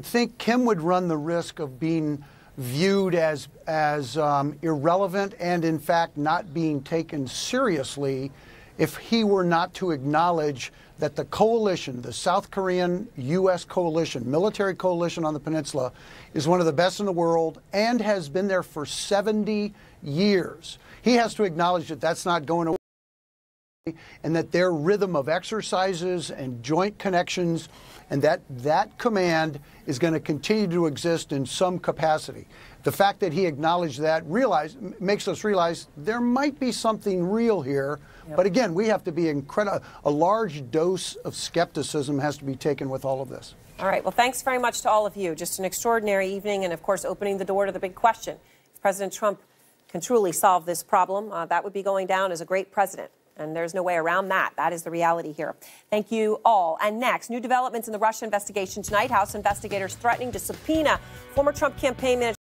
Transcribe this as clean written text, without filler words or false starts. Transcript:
would think Kim would run the risk of being viewed as irrelevant and, in fact, not being taken seriously if he were not to acknowledge that the coalition, the South Korean-U.S. coalition, military coalition on the peninsula, is one of the best in the world and has been there for 70 years. He has to acknowledge that that's not going away, and that their rhythm of exercises and joint connections and that command is going to continue to exist in some capacity. The fact that he acknowledged that makes us realize there might be something real here. Yep. But again, we have to be a large dose of skepticism has to be taken with all of this. All right. Well, thanks very much to all of you. Just an extraordinary evening and, of course, opening the door to the big question. If President Trump can truly solve this problem, that would be going down as a great president. And there's no way around that. That is the reality here. Thank you all. And next, new developments in the Russia investigation tonight. House investigators threatening to subpoena former Trump campaign manager